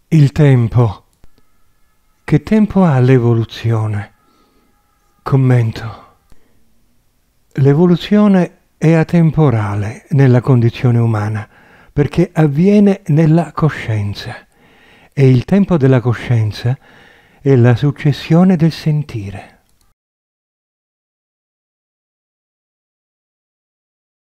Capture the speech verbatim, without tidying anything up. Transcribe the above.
Il tempo. Che tempo ha l'evoluzione? Commento. L'evoluzione è atemporale nella condizione umana perché avviene nella coscienza e il tempo della coscienza è la successione del sentire.